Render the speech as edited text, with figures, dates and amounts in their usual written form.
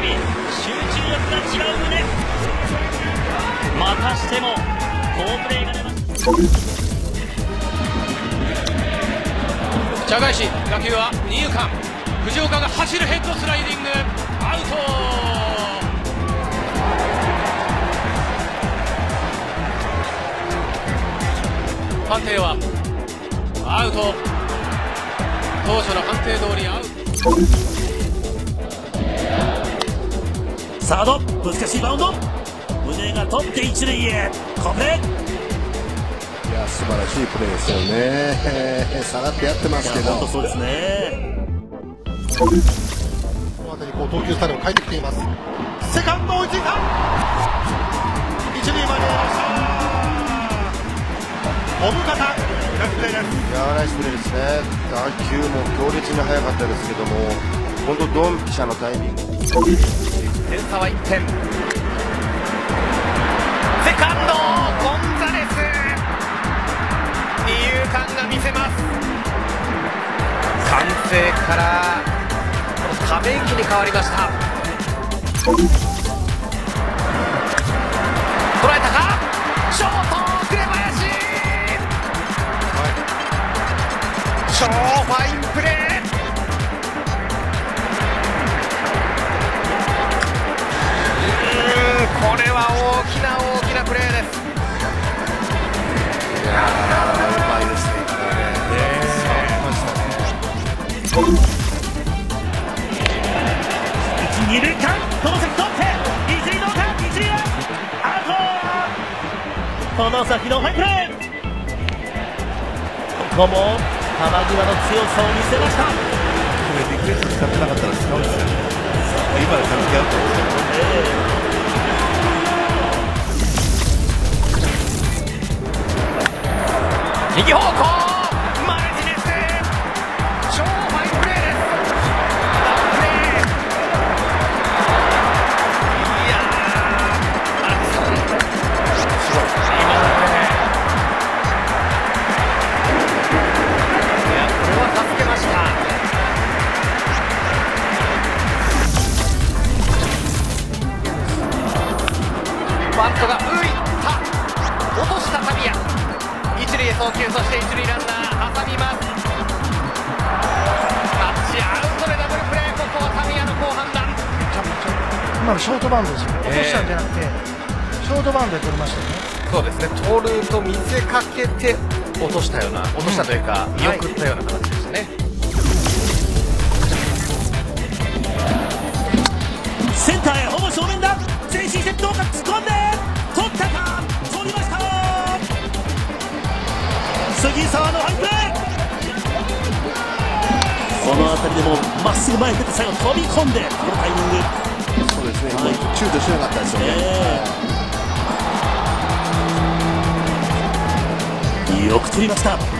集中力が違う胸。またしても好プレーが出ました。 茶返し、打球は二遊間、藤岡が走るヘッドスライディング、アウト。判定はアウト。当初の判定通りアウト。 サード、難しいバウンド、宗が取って一塁へ、好プレー。 いや、素晴らしいプレーですよね。さらってやってますけど。 本当そうですね。 この辺りこう投球スタイルを変えてきています。セカンド追いついた。一塁まで来ました。小深田、ナイスプレーです。 いや、ナイスプレーですね。打球も強烈に速かったですけども、本当ドンピシャのタイミング。 点差は1点。セカンドゴンザレス、二遊間が見せます。歓声からこのため息に変わりました。捉えたか、ショート紅林、超ファインプレー。これは大きなプレーです。 いやー、うまいですね。 一二塁間、外崎取って一塁同点、一塁へアウト。外崎のファインプレー。ここも球際の強さを見せました。 これリクエスト使ってなかったら使うんですよ。今で関係あると思うんですよ。 右方向、マルティネス、超ファインプレーです。ダウンプレー。いやー、すごい。今のプレー。いや、これは助けました。バントが浮いた。落としたタミヤ。一塁へ送球、そして一塁ランナー挟みます。タッチアウトでダブルプレー。ここはタミヤの好判断。 今のショートバウンドですよ。落としたんじゃなくて、ショートバウンドで取りましたよね。 そうですね、取ると見せかけて落としたような、落としたというか、見送ったような形でしたね。 センターへほぼ正面だ。前進してどうか突っ込んで取ったか、取りました。杉沢のファインプレー。この辺りでもまっすぐ前に出て最後飛び込んで、このタイミング。 そうですね、もう躊躇しなかったですよね。 よく取りました。